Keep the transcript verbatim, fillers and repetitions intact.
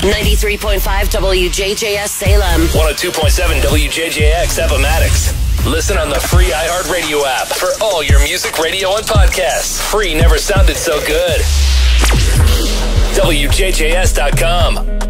ninety-three point five W J J S Salem. one oh two point seven W J J X Appomatox. Listen on the free iHeartRadio app for all your music, radio, and podcasts. Free never sounded so good. W J J S dot com.